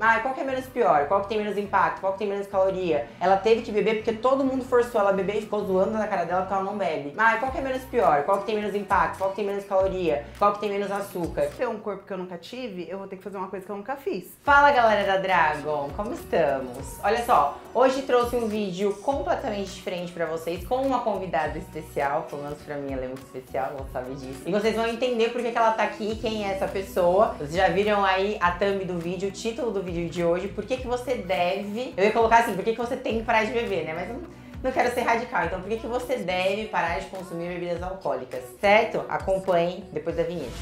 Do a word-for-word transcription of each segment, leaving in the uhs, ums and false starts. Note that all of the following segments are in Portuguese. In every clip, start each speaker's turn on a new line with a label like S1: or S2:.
S1: Ah, qual que é menos pior? Qual que tem menos impacto? Qual que tem menos caloria? Ela teve que beber porque todo mundo forçou ela a beber e ficou zoando na cara dela porque ela não bebe. Ah, qual que é menos pior? Qual que tem menos impacto? Qual que tem menos caloria? Qual que tem menos açúcar?
S2: Se ter um corpo que eu nunca tive, eu vou ter que fazer uma coisa que eu nunca fiz.
S1: Fala, galera da Dragon, como estamos? Olha só, hoje trouxe um vídeo completamente diferente pra vocês, com uma convidada especial, pelo menos pra mim ela é muito especial, ela sabe disso. E vocês vão entender por que que ela tá aqui, quem é essa pessoa. Vocês já viram aí a thumb do vídeo, o título do vídeo de hoje, por que que você deve... Eu ia colocar assim, por que que você tem que parar de beber, né? Mas eu não, não quero ser radical, então por que que você deve parar de consumir bebidas alcoólicas, certo? Acompanhem depois da vinheta.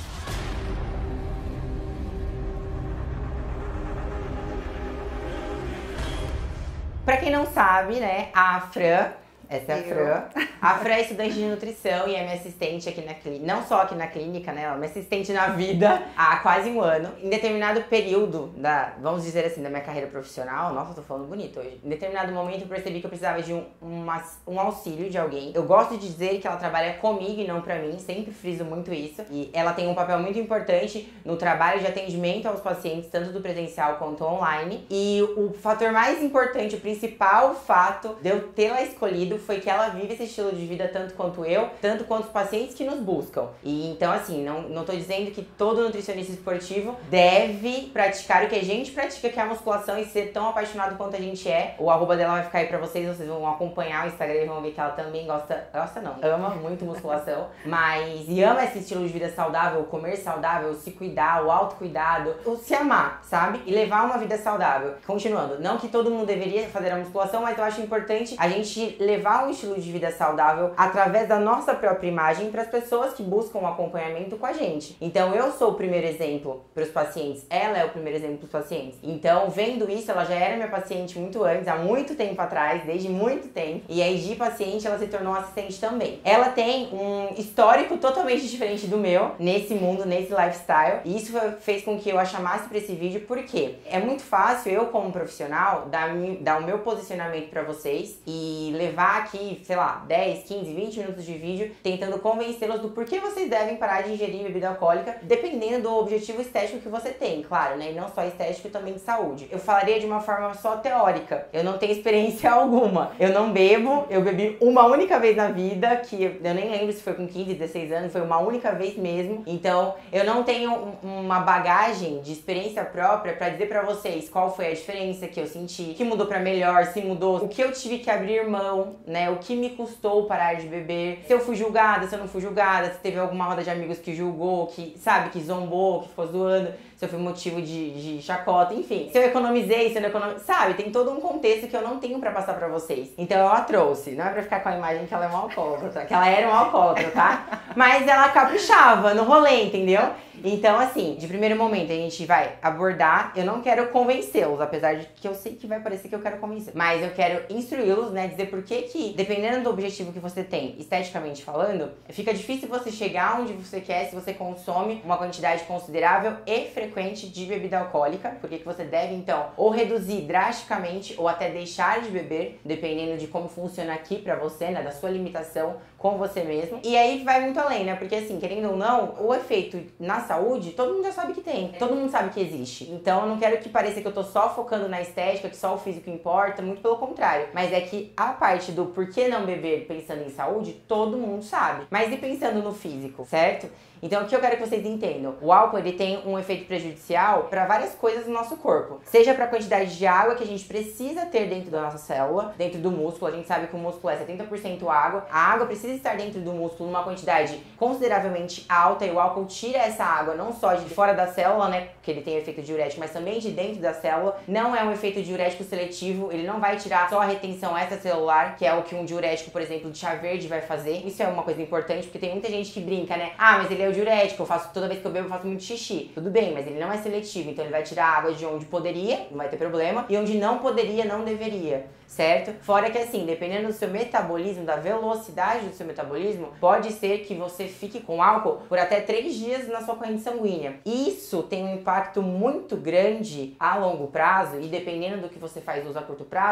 S1: Pra quem não sabe, né, a Fran, essa é a Fran. A Fran é estudante de nutrição e é minha assistente aqui na clínica, não só aqui na clínica, né, ela é minha assistente na vida há quase um ano. Em determinado período da, vamos dizer assim, da minha carreira profissional, nossa, eu tô falando bonito hoje. Em determinado momento eu percebi que eu precisava de um, uma, um auxílio de alguém. Eu gosto de dizer que ela trabalha comigo e não pra mim, sempre friso muito isso. E ela tem um papel muito importante no trabalho de atendimento aos pacientes, tanto do presencial quanto online. E o fator mais importante, o principal fato de eu tê-la escolhido foi que ela vive esse estilo de vida tanto quanto eu, tanto quanto os pacientes que nos buscam. E então, assim, não, não tô dizendo que todo nutricionista esportivo deve praticar o que a gente pratica, que é a musculação, e ser tão apaixonado quanto a gente é. O arroba dela vai ficar aí pra vocês, vocês vão acompanhar o Instagram e vão ver que ela também gosta, gosta não, ama muito musculação, mas e ama esse estilo de vida saudável, comer saudável, se cuidar, o autocuidado, o se amar, sabe? E levar uma vida saudável. Continuando, não que todo mundo deveria fazer a musculação, mas eu acho importante a gente levar um estilo de vida saudável através da nossa própria imagem para as pessoas que buscam um acompanhamento com a gente. Então eu sou o primeiro exemplo para os pacientes, ela é o primeiro exemplo para os pacientes. Então vendo isso, ela já era minha paciente muito antes, há muito tempo atrás, desde muito tempo. E aí de paciente ela se tornou assistente também. Ela tem um histórico totalmente diferente do meu nesse mundo, nesse lifestyle. E isso fez com que eu a chamasse para esse vídeo, porque é muito fácil eu como profissional dar, dar o meu posicionamento para vocês e levar aqui, sei lá, dez, quinze, vinte minutos de vídeo tentando convencê-los do porquê vocês devem parar de ingerir bebida alcoólica, dependendo do objetivo estético que você tem, claro, né? E não só estético, também de saúde. Eu falaria de uma forma só teórica. Eu não tenho experiência alguma. Eu não bebo, eu bebi uma única vez na vida, que eu nem lembro se foi com quinze, dezesseis anos, foi uma única vez mesmo. Então, eu não tenho uma bagagem de experiência própria pra dizer pra vocês qual foi a diferença que eu senti, que mudou pra melhor, se mudou, o que eu tive que abrir mão, né? O que me custou parar de beber, se eu fui julgada, se eu não fui julgada, se teve alguma roda de amigos que julgou, que, sabe, que zombou, que ficou zoando, se eu fui motivo de, de chacota, enfim. Se eu economizei, se eu não economizei, sabe? Tem todo um contexto que eu não tenho pra passar pra vocês. Então eu a trouxe, não é pra ficar com a imagem que ela é uma alcoólatra, que ela era uma alcoólatra, tá? Mas ela caprichava no rolê, entendeu? Então, assim, de primeiro momento a gente vai abordar, eu não quero convencê-los, apesar de que eu sei que vai parecer que eu quero convencer, mas eu quero instruí-los, né, dizer por que que, dependendo do objetivo que você tem, esteticamente falando, fica difícil você chegar onde você quer se você consome uma quantidade considerável e frequente de bebida alcoólica, porque que você deve, então, ou reduzir drasticamente ou até deixar de beber, dependendo de como funciona aqui pra você, né, da sua limitação com você mesmo. E aí vai muito além, né, porque assim, querendo ou não, o efeito na saúde, todo mundo já sabe que tem. Todo mundo sabe que existe. Então eu não quero que pareça que eu tô só focando na estética, que só o físico importa, muito pelo contrário. Mas é que a parte do por que não beber pensando em saúde, todo mundo sabe. Mas e pensando no físico, certo? Então o que eu quero que vocês entendam? O álcool, ele tem um efeito prejudicial para várias coisas no nosso corpo. Seja para a quantidade de água que a gente precisa ter dentro da nossa célula, dentro do músculo. A gente sabe que o músculo é setenta por cento água. A água precisa estar dentro do músculo numa quantidade consideravelmente alta, e o álcool tira essa água não só de fora da célula, né, que ele tem efeito diurético, mas também de dentro da célula. Não é um efeito diurético seletivo, ele não vai tirar só a retenção extracelular, que é o que um diurético, por exemplo, de chá verde vai fazer. Isso é uma coisa importante, porque tem muita gente que brinca, né? Ah, mas ele é o diurético, eu faço toda vez que eu bebo, eu faço muito xixi. Tudo bem, mas ele não é seletivo, então ele vai tirar água de onde poderia, não vai ter problema, e onde não poderia, não deveria, certo? Fora que assim, dependendo do seu metabolismo, da velocidade do seu metabolismo, pode ser que você fique com álcool por até três dias na sua corrente sanguínea. Isso tem um impacto muito grande a longo prazo, e dependendo do que você faz uso a curto prazo,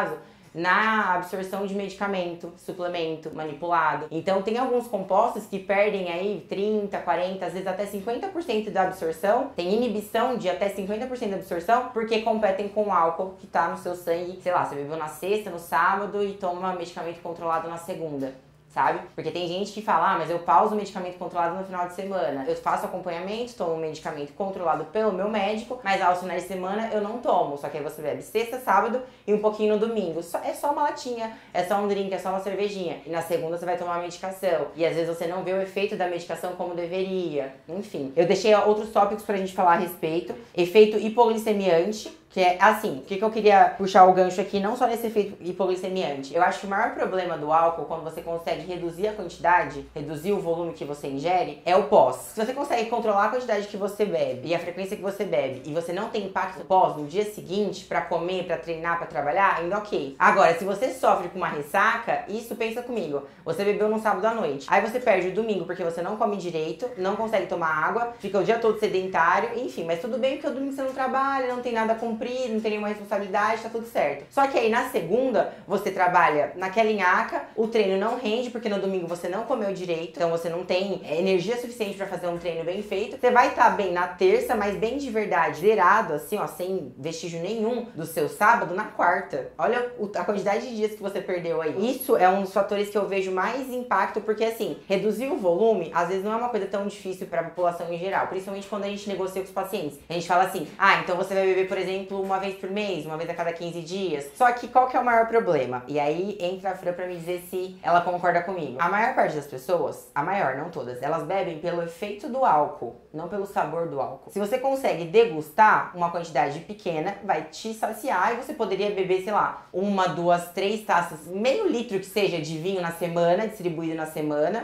S1: na absorção de medicamento, suplemento, manipulado. Então tem alguns compostos que perdem aí trinta, quarenta, às vezes até cinquenta por cento da absorção, tem inibição de até cinquenta por cento da absorção, porque competem com o álcool que tá no seu sangue, sei lá, você bebeu na sexta, no sábado e toma medicamento controlado na segunda. Sabe? Porque tem gente que fala, ah, mas eu pauso o medicamento controlado no final de semana. Eu faço acompanhamento, tomo um medicamento controlado pelo meu médico, mas aos finais de semana eu não tomo. Só que aí você bebe sexta, sábado e um pouquinho no domingo. Só, é só uma latinha, é só um drink, é só uma cervejinha. E na segunda você vai tomar a medicação. E às vezes você não vê o efeito da medicação como deveria. Enfim, eu deixei outros tópicos pra gente falar a respeito. Efeito hipoglicemiante. Que é assim, o que, que eu queria puxar o gancho aqui, não só nesse efeito hipoglicemiante. Eu acho que o maior problema do álcool, quando você consegue reduzir a quantidade, reduzir o volume que você ingere, é o pós. Se você consegue controlar a quantidade que você bebe e a frequência que você bebe, e você não tem impacto pós no dia seguinte, pra comer, pra treinar, pra trabalhar, ainda ok. Agora, se você sofre com uma ressaca, isso pensa comigo. Você bebeu no sábado à noite, aí você perde o domingo porque você não come direito, não consegue tomar água, fica o dia todo sedentário, enfim, mas tudo bem porque o domingo você não trabalha, não tem nada com não tem nenhuma responsabilidade, tá tudo certo. Só que aí na segunda, você trabalha naquela nhaca, o treino não rende, porque no domingo você não comeu direito, então você não tem energia suficiente pra fazer um treino bem feito. Você vai estar tá bem na terça, mas bem de verdade, zerado, assim, ó, sem vestígio nenhum do seu sábado, na quarta. Olha a quantidade de dias que você perdeu aí. Isso é um dos fatores que eu vejo mais impacto, porque assim, reduzir o volume, às vezes não é uma coisa tão difícil pra população em geral, principalmente quando a gente negocia com os pacientes. A gente fala assim, ah, então você vai beber, por exemplo, uma vez por mês, uma vez a cada quinze dias. Só que qual que é o maior problema? E aí entra a Fran pra me dizer se ela concorda comigo. A maior parte das pessoas, a maior, não todas, elas bebem pelo efeito do álcool, não pelo sabor do álcool. Se você consegue degustar uma quantidade pequena, vai te saciar e você poderia beber, sei lá, uma, duas, três taças, meio litro que seja de vinho na semana, distribuído na semana,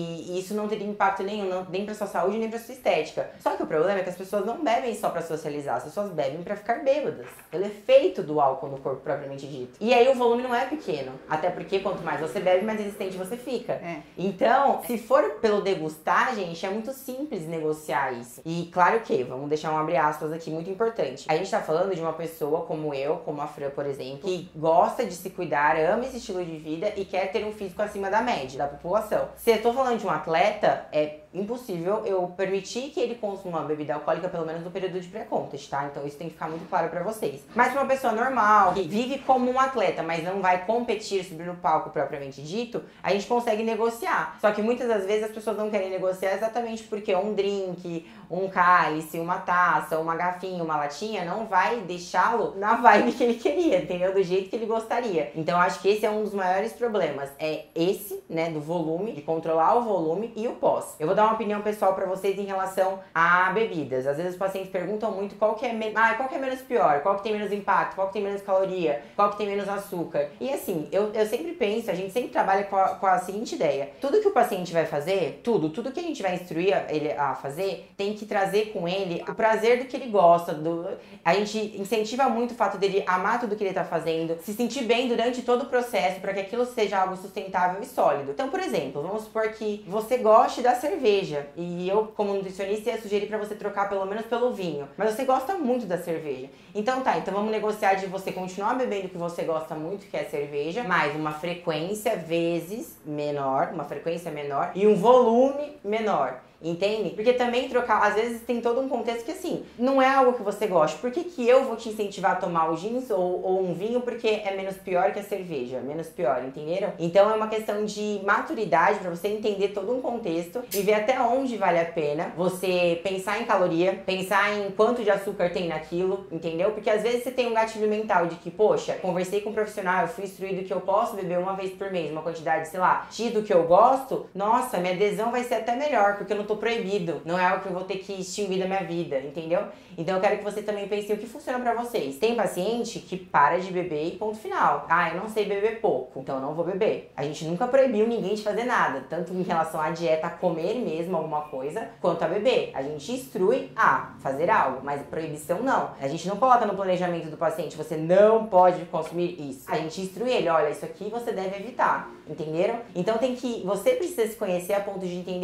S1: e isso não teria impacto nenhum, não, nem pra sua saúde, nem pra sua estética. Só que o problema é que as pessoas não bebem só pra socializar, as pessoas bebem pra ficar bêbadas, pelo efeito do álcool no corpo propriamente dito. E aí o volume não é pequeno, até porque quanto mais você bebe, mais resistente você fica. É. Então, se for pelo degustar, gente, é muito simples negociar isso. E claro que, vamos deixar um abre aspas aqui muito importante. A gente tá falando de uma pessoa como eu, como a Fran, por exemplo, que gosta de se cuidar, ama esse estilo de vida e quer ter um físico acima da média da população. Se eu tô falando de um atleta, é impossível eu permitir que ele consuma bebida alcoólica pelo menos no período de pré-contest, tá? Então isso tem que ficar muito claro pra vocês. Mas pra uma pessoa normal, que vive como um atleta, mas não vai competir, subir no palco propriamente dito, a gente consegue negociar. Só que muitas das vezes as pessoas não querem negociar exatamente porque um drink, um cálice, uma taça, uma garrafinha, uma latinha não vai deixá-lo na vibe que ele queria, entendeu? Do jeito que ele gostaria. Então acho que esse é um dos maiores problemas. É esse, né, do volume, de controlar o volume e o pós. Eu vou dar uma opinião pessoal pra vocês em relação a bebidas. Às vezes os pacientes perguntam muito qual que é, me... ah, qual que é menos pior, qual que tem menos impacto, qual que tem menos caloria, qual que tem menos açúcar. E assim, eu, eu sempre penso, a gente sempre trabalha com a, com a seguinte ideia. Tudo que o paciente vai fazer, tudo, tudo que a gente vai instruir ele a fazer, tem que trazer com ele o prazer do que ele gosta. Do... A gente incentiva muito o fato dele amar tudo que ele tá fazendo, se sentir bem durante todo o processo, para que aquilo seja algo sustentável e sólido. Então, por exemplo, vamos supor que você goste da cerveja, e eu, como nutricionista, ia sugerir pra você trocar pelo menos pelo vinho. Mas você gosta muito da cerveja. Então tá, então vamos negociar de você continuar bebendo o que você gosta muito, que é cerveja, mais uma frequência vezes menor, uma frequência menor e um volume menor. Entende? Porque também trocar, às vezes tem todo um contexto que assim, não é algo que você gosta. Por que que eu vou te incentivar a tomar o jeans ou, ou um vinho porque é menos pior que a cerveja? Menos pior, entenderam? Então é uma questão de maturidade pra você entender todo um contexto e ver até onde vale a pena você pensar em caloria, pensar em quanto de açúcar tem naquilo, entendeu? Porque às vezes você tem um gatilho mental de que, poxa, conversei com um profissional, eu fui instruído que eu posso beber uma vez por mês, uma quantidade, sei lá, X do que eu gosto, nossa, minha adesão vai ser até melhor, porque eu não tô proibido, não é algo que eu vou ter que extinguir da minha vida, entendeu? Então eu quero que você também pense o que funciona pra vocês. Tem paciente que para de beber e ponto final. Ah, eu não sei beber pouco, então eu não vou beber. A gente nunca proibiu ninguém de fazer nada, tanto em relação à dieta, a comer mesmo alguma coisa, quanto a beber. A gente instrui a fazer algo, mas proibição não. A gente não coloca no planejamento do paciente, você não pode consumir isso. A gente instrui ele, olha, isso aqui você deve evitar, entenderam? Então tem que, você precisa se conhecer a ponto de entender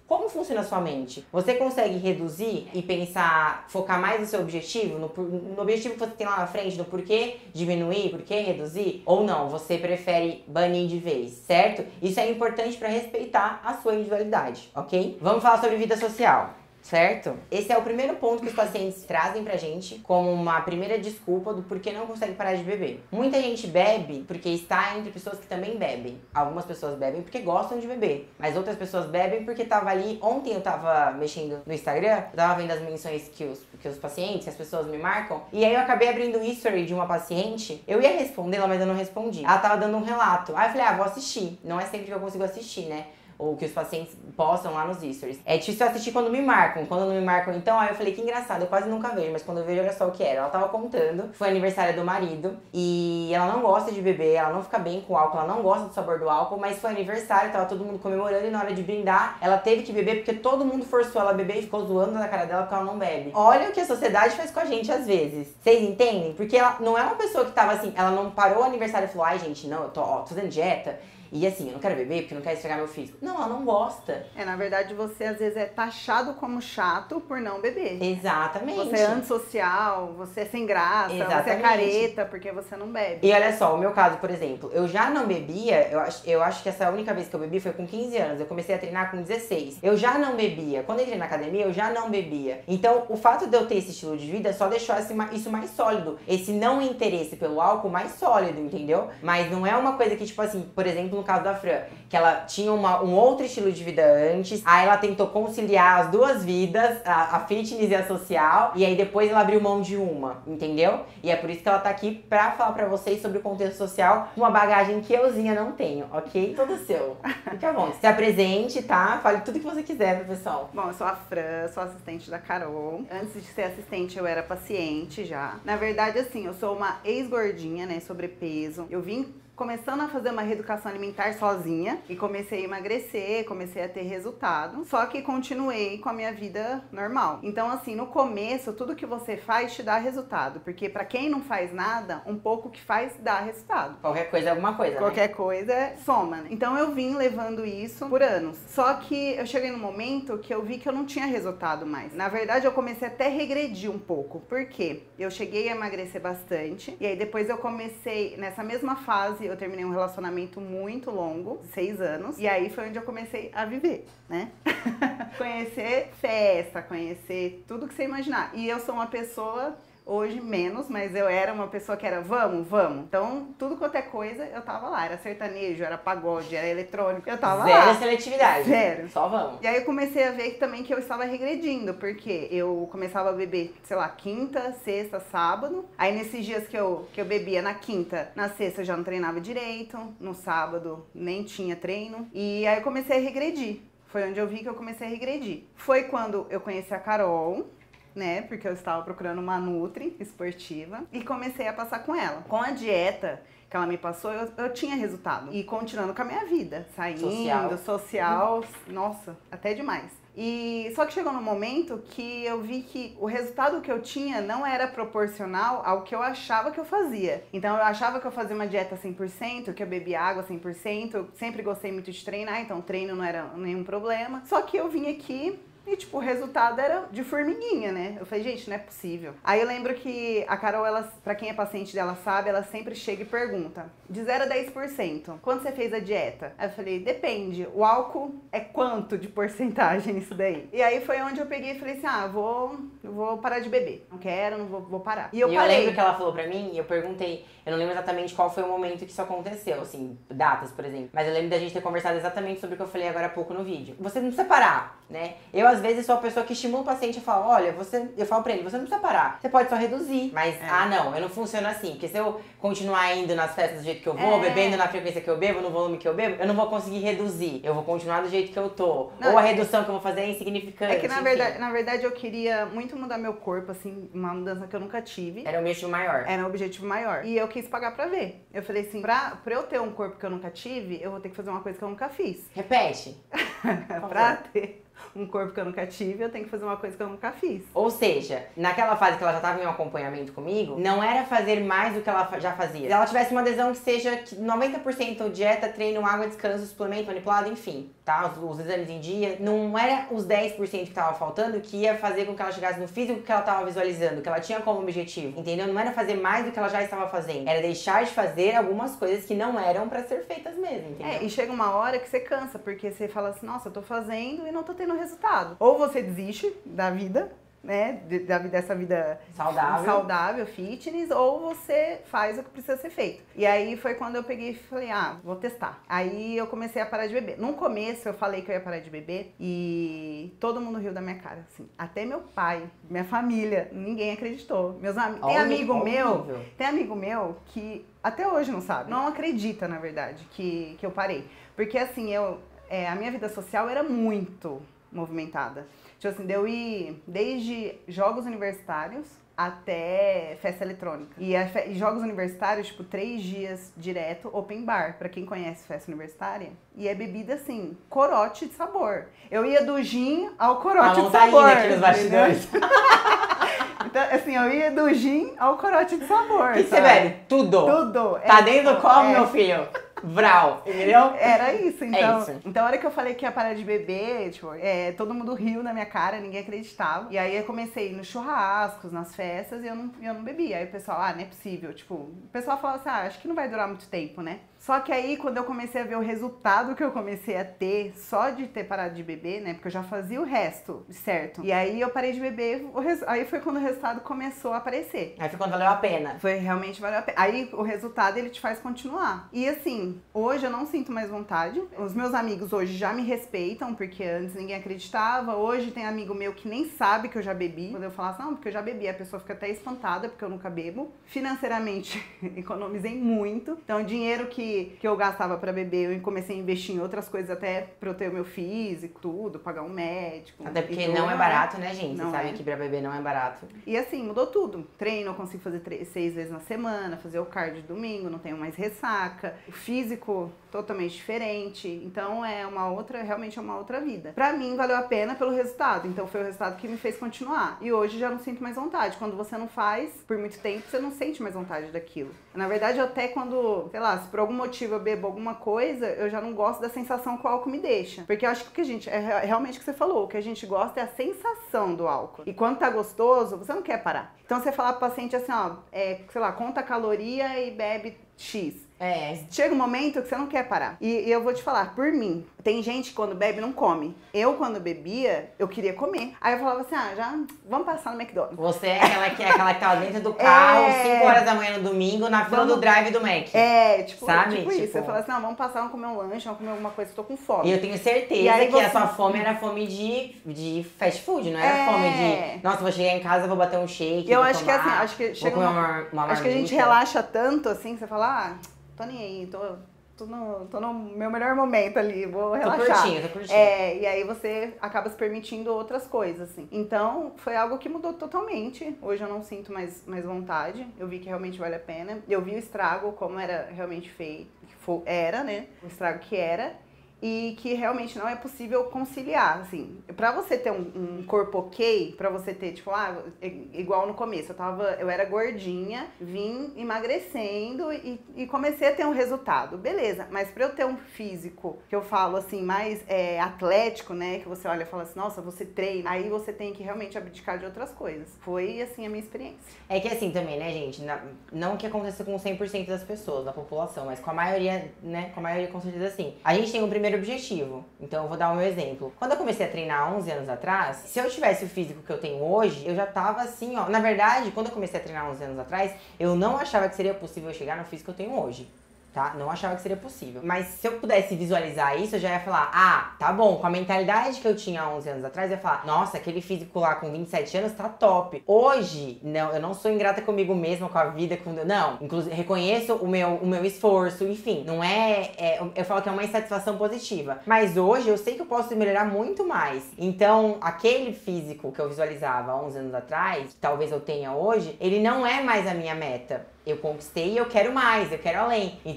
S1: Como funciona a sua mente? Você consegue reduzir e pensar, focar mais no seu objetivo, no, no objetivo que você tem lá na frente, no porquê diminuir, porquê reduzir? Ou não, você prefere banir de vez, certo? Isso é importante para respeitar a sua individualidade, ok? Vamos falar sobre vida social. Certo? Esse é o primeiro ponto que os pacientes trazem pra gente como uma primeira desculpa do porquê não consegue parar de beber. Muita gente bebe porque está entre pessoas que também bebem. Algumas pessoas bebem porque gostam de beber, mas outras pessoas bebem porque tava ali. Ontem eu tava mexendo no Instagram, eu tava vendo as menções que os, que os pacientes, que as pessoas me marcam, e aí eu acabei abrindo o history de uma paciente. Eu ia respondê-la, mas eu não respondi. Ela tava dando um relato. Aí eu falei, ah, vou assistir. Não é sempre que eu consigo assistir, né? Ou que os pacientes postam lá nos stories. É difícil assistir quando me marcam. Quando não me marcam, então, aí eu falei, que engraçado, eu quase nunca vejo, mas quando eu vejo, olha só o que era. Ela tava contando, foi aniversário do marido, e ela não gosta de beber, ela não fica bem com álcool, ela não gosta do sabor do álcool, mas foi aniversário, tava todo mundo comemorando, e na hora de brindar, ela teve que beber, porque todo mundo forçou ela a beber e ficou zoando na cara dela porque ela não bebe. Olha o que a sociedade faz com a gente às vezes. Vocês entendem? Porque ela não é uma pessoa que tava assim, ela não parou o aniversário e falou, ai gente, não, eu tô, ó, tô fazendo dieta, e assim, eu não quero beber porque eu não quero estragar meu físico. Não, ela não gosta.
S2: É, na verdade, você às vezes é taxado como chato por não beber.
S1: Exatamente.
S2: Você é antissocial, você é sem graça,
S1: Exatamente.
S2: você é careta porque você não bebe.
S1: E olha só, o meu caso, por exemplo, eu já não bebia, eu acho, eu acho que essa única vez que eu bebi foi com quinze anos. Eu comecei a treinar com dezesseis. Eu já não bebia. Quando eu entrei na academia, eu já não bebia. Então, o fato de eu ter esse estilo de vida só deixou isso mais sólido. Esse não interesse pelo álcool mais sólido, entendeu? Mas não é uma coisa que, tipo assim, por exemplo, no caso da Fran, que ela tinha uma, um outro estilo de vida antes, aí ela tentou conciliar as duas vidas, a, a fitness e a social, e aí depois ela abriu mão de uma, entendeu? E é por isso que ela tá aqui pra falar pra vocês sobre o contexto social, uma bagagem que euzinha não tenho, ok? Todo seu. Fica bom. Se apresente, tá? Fale tudo que você quiser pro pessoal.
S2: Bom, eu sou a Fran, sou assistente da Carol. Antes de ser assistente, eu era paciente já. Na verdade, assim, eu sou uma ex-gordinha, né, sobrepeso. Eu vim começando a fazer uma reeducação alimentar sozinha e comecei a emagrecer, comecei a ter resultado, só que continuei com a minha vida normal. Então, assim, no começo, tudo que você faz te dá resultado, porque pra quem não faz nada, um pouco que faz dá resultado.
S1: Qualquer coisa é alguma coisa,
S2: Qualquer
S1: né?
S2: coisa soma, né? Então eu vim levando isso por anos. Só que eu cheguei num momento que eu vi que eu não tinha resultado mais. Na verdade, eu comecei até a regredir um pouco. Por quê? Eu cheguei a emagrecer bastante, e aí depois eu comecei, nessa mesma fase, eu terminei um relacionamento muito longo, seis anos, e aí foi onde eu comecei a viver, né? Conhecer festa, conhecer tudo que você imaginar. E eu sou uma pessoa, hoje menos, mas eu era uma pessoa que era vamos, vamos. Então, tudo quanto é coisa, eu tava lá. Era sertanejo, era pagode, era eletrônico, eu tava
S1: Zero
S2: lá.
S1: Zero seletividade.
S2: Zero.
S1: Só vamos.
S2: E aí eu comecei a ver que, também que eu estava regredindo, porque eu começava a beber, sei lá, quinta, sexta, sábado. Aí nesses dias que eu, que eu bebia na quinta, na sexta eu já não treinava direito, no sábado nem tinha treino. E aí eu comecei a regredir. Foi onde eu vi que eu comecei a regredir. Foi quando eu conheci a Carol, né, porque eu estava procurando uma nutri esportiva e comecei a passar com ela. Com a dieta que ela me passou, eu, eu tinha resultado. E continuando com a minha vida, saindo, social, social nossa, até demais. E só que chegou num momento que eu vi que o resultado que eu tinha não era proporcional ao que eu achava que eu fazia. Então eu achava que eu fazia uma dieta cem por cento, que eu bebia água cem por cento, eu sempre gostei muito de treinar, então treino não era nenhum problema. Só que eu vim aqui e, tipo, o resultado era de formiguinha, né? Eu falei, gente, não é possível. Aí eu lembro que a Carol, ela, pra quem é paciente dela sabe, ela sempre chega e pergunta, de zero a dez por cento, quando você fez a dieta? Aí eu falei, depende, o álcool é quanto de porcentagem nisso daí? E aí foi onde eu peguei e falei assim, ah, vou, eu vou parar de beber. Não quero, não vou, vou parar.
S1: E eu, e eu lembro que ela falou pra mim, e eu perguntei, eu não lembro exatamente qual foi o momento que isso aconteceu, assim, datas, por exemplo. Mas eu lembro da gente ter conversado exatamente sobre o que eu falei agora há pouco no vídeo. Você não precisa parar, né? Eu, às vezes, sou a pessoa que estimula o paciente e fala, olha, você, eu falo pra ele, você não precisa parar, você pode só reduzir. Mas, é. ah, não, eu não funciono assim, porque se eu continuar indo nas festas do jeito que eu vou, é. bebendo na frequência que eu bebo, no volume que eu bebo, eu não vou conseguir reduzir. Eu vou continuar do jeito que eu tô. Não, Ou a redução que eu vou fazer é insignificante.
S2: É que, na verdade, na verdade, eu queria muito mudar meu corpo, assim, uma mudança que eu nunca tive.
S1: Era o objetivo maior.
S2: Era o objetivo maior. E eu quis pagar pra ver. Eu falei assim, pra, pra eu ter um corpo que eu nunca tive, eu vou ter que fazer uma coisa que eu nunca fiz.
S1: Repete.
S2: Pra ter um corpo que eu nunca tive, eu tenho que fazer uma coisa que eu nunca fiz.
S1: Ou seja, naquela fase que ela já tava em um acompanhamento comigo, não era fazer mais do que ela já fazia. Se ela tivesse uma adesão que seja noventa por cento dieta, treino, água, descanso, suplemento, manipulado, enfim, tá? Os, os exames em dia, não era os dez por cento que tava faltando que ia fazer com que ela chegasse no físico que ela tava visualizando, que ela tinha como objetivo, entendeu? Não era fazer mais do que ela já estava fazendo, era deixar de fazer algumas coisas que não eram pra ser feitas mesmo, entendeu?
S2: É, e chega uma hora que você cansa, porque você fala assim, nossa, eu tô fazendo e não tô tendo resultado. Ou você desiste da vida, né, da, dessa vida
S1: saudável.
S2: saudável, fitness, ou você faz o que precisa ser feito. E aí foi quando eu peguei e falei, ah, vou testar. Aí eu comecei a parar de beber. No começo eu falei que eu ia parar de beber e todo mundo riu da minha cara, assim. Até meu pai, minha família, ninguém acreditou. Meus amigos, tem amigo meu, tem amigo meu que até hoje não sabe, não acredita, na verdade, que, que eu parei. Porque assim, eu, é, a minha vida social era muito movimentada. Tipo assim, eu ir desde jogos universitários até festa eletrônica. E, a fe... e jogos universitários, tipo, três dias direto, open bar. Pra quem conhece festa universitária. E é bebida, assim, corote de sabor. Eu ia do gin ao corote de sabor.
S1: Aqui nos bastidores.
S2: Então, assim, eu ia do gin ao corote de sabor.
S1: O que você bebe? Tudo.
S2: Tudo.
S1: Tá
S2: é,
S1: dentro do copo,
S2: é...
S1: meu filho? Vral, entendeu?
S2: Era isso, então.
S1: É isso.
S2: Então, a hora que eu falei que ia parar de beber, tipo, é, todo mundo riu na minha cara, ninguém acreditava. E aí eu comecei nos churrascos, nas festas, e eu não, eu não bebia. Aí o pessoal, ah, não é possível. Tipo, o pessoal falava assim, ah, acho que não vai durar muito tempo, né? Só que aí, quando eu comecei a ver o resultado que eu comecei a ter, só de ter parado de beber, né? Porque eu já fazia o resto, certo? E aí eu parei de beber, o res... aí foi quando o resultado começou a aparecer.
S1: Aí foi quando valeu a pena.
S2: Foi realmente valeu a pena. Aí o resultado, ele te faz continuar. E assim, hoje eu não sinto mais vontade. Os meus amigos hoje já me respeitam, porque antes ninguém acreditava. Hoje tem amigo meu que nem sabe que eu já bebi. Quando eu falo assim, não, porque eu já bebi, a pessoa fica até espantada, porque eu nunca bebo. Financeiramente, economizei muito. Então, dinheiro que que eu gastava pra beber, eu comecei a investir em outras coisas até pra eu ter o meu físico, tudo, pagar um médico.
S1: Até porque não é barato, né, gente?
S2: Não
S1: Vocês sabem
S2: é.
S1: que pra beber não é barato.
S2: E assim, mudou tudo. Treino, eu consigo fazer três, seis vezes na semana, fazer o cardio domingo, não tenho mais ressaca. O físico, totalmente diferente. Então, é uma outra, realmente é uma outra vida. Pra mim, valeu a pena pelo resultado. Então, foi o resultado que me fez continuar. E hoje, já não sinto mais vontade. Quando você não faz por muito tempo, você não sente mais vontade daquilo. Na verdade, até quando, sei lá, se por algum motivo eu bebo alguma coisa, eu já não gosto da sensação que o álcool me deixa. Porque eu acho que o que a gente, é realmente o que você falou, o que a gente gosta é a sensação do álcool. E quando tá gostoso, você não quer parar. Então você falar pro paciente assim, ó, é, sei lá, conta a caloria e bebe X.
S1: É.
S2: Chega um momento que você não quer parar. E, e eu vou te falar, por mim, tem gente que quando bebe não come. Eu, quando bebia, eu queria comer. Aí eu falava assim, ah, já vamos passar no McDonald's.
S1: Você é aquela que, é aquela que tava dentro do carro,
S2: é...
S1: cinco horas da manhã no domingo, na fila
S2: vamos...
S1: do drive do Mac.
S2: É, tipo,
S1: sabe?
S2: tipo,
S1: tipo
S2: isso. Eu falava assim, não, vamos passar, vamos comer um lanche, vamos comer alguma coisa, eu tô com fome.
S1: E eu tenho certeza que você... a sua fome era fome de, de fast food, não era
S2: é...
S1: fome de, nossa, vou chegar em casa, vou bater um shake,
S2: eu
S1: vou
S2: acho
S1: tomar,
S2: que assim, acho que chega
S1: uma,
S2: uma,
S1: uma
S2: acho que a gente relaxa tanto assim, que você fala, ah, tô nem aí, tô... Tô no, tô no meu melhor momento ali, vou relaxar.
S1: Tô curtindo, tô curtindo.
S2: É, e aí você acaba se permitindo outras coisas, assim. Então, foi algo que mudou totalmente. Hoje eu não sinto mais, mais vontade. Eu vi que realmente vale a pena. Eu vi o estrago, como era realmente feito. Era, né? O estrago que era. E que realmente não é possível conciliar, assim. Pra você ter um, um corpo ok, pra você ter, tipo, ah, igual no começo, eu tava, eu era gordinha, vim emagrecendo e, e comecei a ter um resultado. Beleza, mas pra eu ter um físico, que eu falo assim, mais é, atlético, né, que você olha e fala assim, nossa, você treina, aí você tem que realmente abdicar de outras coisas. Foi, assim, a minha experiência.
S1: É que assim também, né, gente, não que aconteça com cem por cento das pessoas, da população, mas com a maioria, né, com a maioria com certeza assim. A gente tem um primeiro objetivo. Então eu vou dar o meu exemplo. Quando eu comecei a treinar há onze anos atrás, se eu tivesse o físico que eu tenho hoje, eu já tava assim, ó. Na verdade, quando eu comecei a treinar há onze anos atrás, eu não achava que seria possível chegar no físico que eu tenho hoje. Tá? Não achava que seria possível. Mas se eu pudesse visualizar isso, eu já ia falar, ah, tá bom, com a mentalidade que eu tinha há onze anos atrás, eu ia falar, nossa, aquele físico lá com vinte e sete anos tá top. Hoje, não, eu não sou ingrata comigo mesma, com a vida, com... Não, inclusive, reconheço o meu, o meu esforço, enfim, não é, é... Eu falo que é uma insatisfação positiva. Mas hoje, eu sei que eu posso melhorar muito mais. Então, aquele físico que eu visualizava há onze anos atrás, que talvez eu tenha hoje, ele não é mais a minha meta. Eu conquistei e eu quero mais, eu quero além. Então,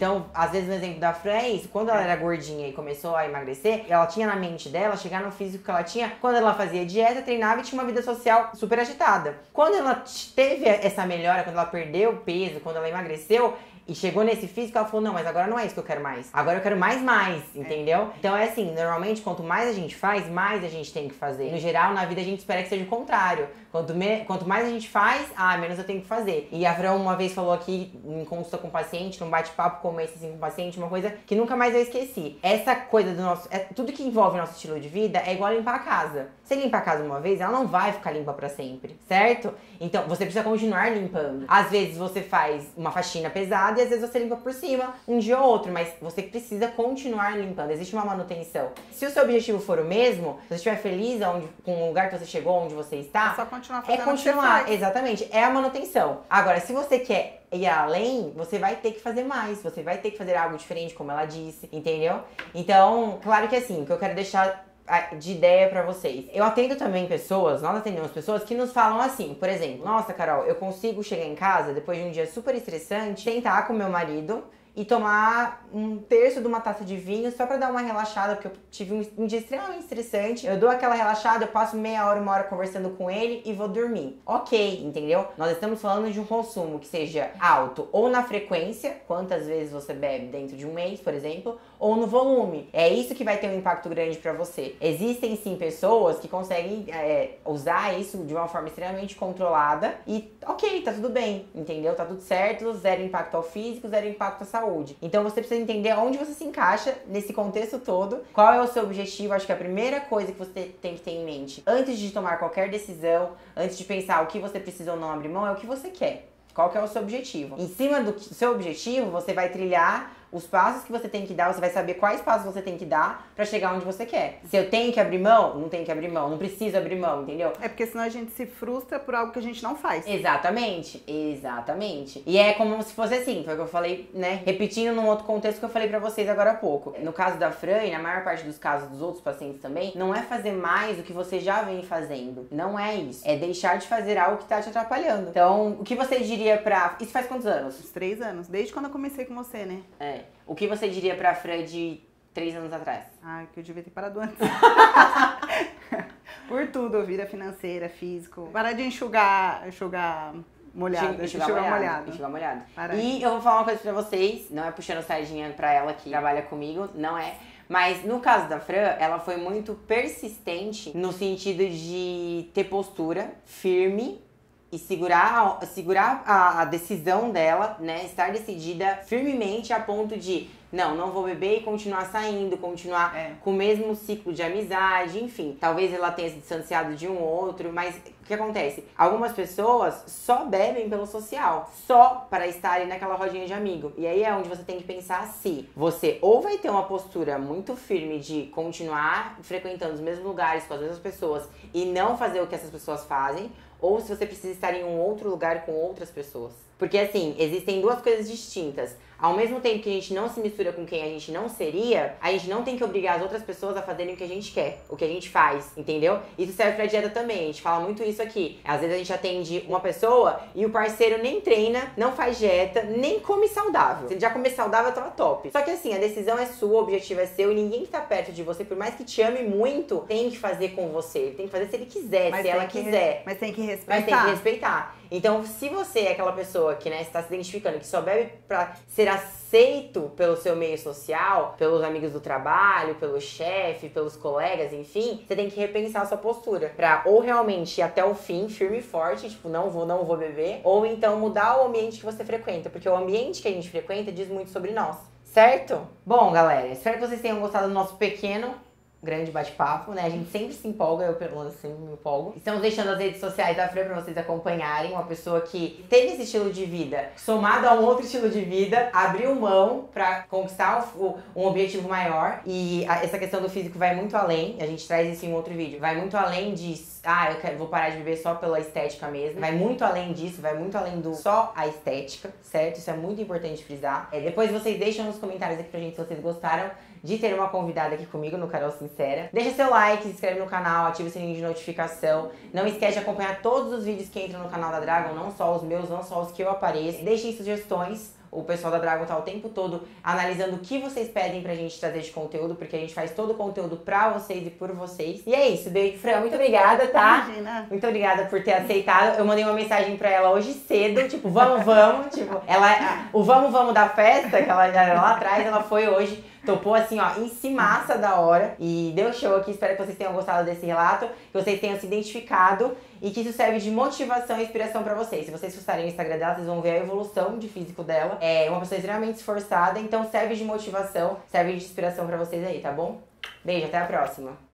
S1: Então, às vezes, no exemplo da Fran é isso. Quando ela era gordinha e começou a emagrecer, ela tinha na mente dela chegar no físico que ela tinha quando ela fazia dieta, treinava e tinha uma vida social super agitada. Quando ela teve essa melhora, quando ela perdeu peso, quando ela emagreceu, e chegou nesse físico, ela falou, não, mas agora não é isso que eu quero mais. Agora eu quero mais, mais, entendeu? É. Então é assim, normalmente, quanto mais a gente faz, mais a gente tem que fazer. No geral, na vida, a gente espera que seja o contrário. Quanto, me... quanto mais a gente faz, ah, menos eu tenho que fazer. E a Fran uma vez falou aqui, em consulta com o paciente, num bate-papo como esse assim, com o paciente, uma coisa que nunca mais eu esqueci. Essa coisa do nosso... É, tudo que envolve o nosso estilo de vida é igual limpar a casa. Você limpa a casa uma vez, ela não vai ficar limpa pra sempre, certo? Então, você precisa continuar limpando. Às vezes, você faz uma faxina pesada e às vezes você limpa por cima, um dia ou outro, mas você precisa continuar limpando, existe uma manutenção. Se o seu objetivo for o mesmo, se você estiver feliz onde, com o lugar que você chegou, onde você está,
S2: é só continuar fazendo
S1: é continuar, exatamente, é a manutenção. Agora, se você quer ir além, você vai ter que fazer mais, você vai ter que fazer algo diferente, como ela disse, entendeu? Então, claro que assim, o que eu quero deixar de ideia pra vocês. Eu atendo também pessoas, nós atendemos pessoas que nos falam assim, por exemplo, nossa, Carol, eu consigo chegar em casa depois de um dia super estressante, sentar com meu marido e tomar um terço de uma taça de vinho só pra dar uma relaxada, porque eu tive um, um dia extremamente estressante. Eu dou aquela relaxada, eu passo meia hora, uma hora conversando com ele e vou dormir. Ok, entendeu? Nós estamos falando de um consumo que seja alto ou na frequência, quantas vezes você bebe dentro de um mês, por exemplo, ou no volume. É isso que vai ter um impacto grande pra você. Existem sim pessoas que conseguem é, usar isso de uma forma extremamente controlada e ok, tá tudo bem, entendeu? Tá tudo certo, zero impacto ao físico, zero impacto à saúde. Então você precisa entender onde você se encaixa nesse contexto todo, qual é o seu objetivo. Acho que a primeira coisa que você tem que ter em mente antes de tomar qualquer decisão, antes de pensar o que você precisa ou não abrir mão, é o que você quer. Qual que é o seu objetivo? Em cima do seu objetivo, você vai trilhar os passos que você tem que dar, você vai saber quais passos você tem que dar pra chegar onde você quer. Se eu tenho que abrir mão, não tenho que abrir mão, não preciso abrir mão, entendeu?
S2: É porque senão a gente se frustra por algo que a gente não faz.
S1: Exatamente, exatamente. E é como se fosse assim, foi o que eu falei, né? Repetindo num outro contexto que eu falei pra vocês agora há pouco. No caso da Fran, e na maior parte dos casos dos outros pacientes também, não é fazer mais do que você já vem fazendo. Não é isso. É deixar de fazer algo que tá te atrapalhando. Então, o que você diria pra... Isso faz quantos anos?
S2: Uns três anos. Desde quando eu comecei com você, né?
S1: É. O que você diria pra Fran de três anos atrás?
S2: Ah, que eu devia ter parado antes. Por tudo, vida financeira, físico. Parar de enxugar, enxugar molhado.
S1: Enxugar, enxugar molhado. molhado. Enxugar molhado. E eu vou falar uma coisa pra vocês, não é puxando sardinha pra ela que trabalha comigo, não é. Mas no caso da Fran, ela foi muito persistente no sentido de ter postura firme e segurar, segurar a, a decisão dela, né? Estar decidida firmemente a ponto de, não, não vou beber e continuar saindo, continuar é. com o mesmo ciclo de amizade, enfim. Talvez ela tenha se distanciado de um outro, mas o que acontece? Algumas pessoas só bebem pelo social, só para estarem naquela rodinha de amigo. E aí é onde você tem que pensar se você ou vai ter uma postura muito firme de continuar frequentando os mesmos lugares com as mesmas pessoas e não fazer o que essas pessoas fazem, ou se você precisa estar em um outro lugar com outras pessoas. Porque assim, existem duas coisas distintas. Ao mesmo tempo que a gente não se mistura com quem a gente não seria, a gente não tem que obrigar as outras pessoas a fazerem o que a gente quer, o que a gente faz, entendeu? Isso serve pra dieta também, a gente fala muito isso aqui. Às vezes a gente atende uma pessoa e o parceiro nem treina, não faz dieta, nem come saudável. Se ele já comer saudável, tá top. Só que assim, a decisão é sua, o objetivo é seu e ninguém que tá perto de você, por mais que te ame muito, tem que fazer com você. Ele tem que fazer se ele quiser, mas se ela quiser.
S2: Mas tem que respeitar.
S1: Mas tem que respeitar. Então, se você é aquela pessoa que, né, está se identificando, que só bebe pra ser aceito pelo seu meio social, pelos amigos do trabalho, pelo chefe, pelos colegas, enfim, você tem que repensar a sua postura pra ou realmente ir até o fim, firme e forte, tipo, não vou, não vou beber, ou então mudar o ambiente que você frequenta, porque o ambiente que a gente frequenta diz muito sobre nós, certo? Bom, galera, espero que vocês tenham gostado do nosso pequeno grande bate-papo, né? A gente sempre se empolga, eu pelo menos sempre me empolgo. Estamos deixando as redes sociais da Fran pra vocês acompanharem. Uma pessoa que teve esse estilo de vida, somado a um outro estilo de vida, abriu mão pra conquistar o, um objetivo maior. E a, essa questão do físico vai muito além. A gente traz isso em um outro vídeo. Vai muito além de... Ah, eu quero, vou parar de beber só pela estética mesmo. Vai muito além disso, vai muito além do só a estética, certo? Isso é muito importante frisar. É, depois vocês deixam nos comentários aqui pra gente se vocês gostaram de ter uma convidada aqui comigo no Carol Sim sincera. Deixa seu like, se inscreve no canal, ativa o sininho de notificação. Não esquece de acompanhar todos os vídeos que entram no canal da Dragon, não só os meus, não só os que eu apareço. Deixem sugestões. O pessoal da Dragon tá o tempo todo analisando o que vocês pedem pra gente trazer de conteúdo, porque a gente faz todo o conteúdo pra vocês e por vocês. E é isso, beijo, Fran, muito obrigada, tá?
S2: Imagina.
S1: Muito obrigada por ter aceitado. Eu mandei uma mensagem pra ela hoje cedo, tipo, vamos, vamos. Tipo, ela, o vamos, vamos da festa, que ela já era lá atrás, ela foi hoje. Topou assim, ó, em cimaça da hora. E deu show aqui. Espero que vocês tenham gostado desse relato, que vocês tenham se identificado e que isso serve de motivação e inspiração pra vocês. Se vocês fuçarem o Instagram dela, vocês vão ver a evolução de físico dela. É uma pessoa extremamente esforçada, então serve de motivação, serve de inspiração pra vocês aí, tá bom? Beijo, até a próxima.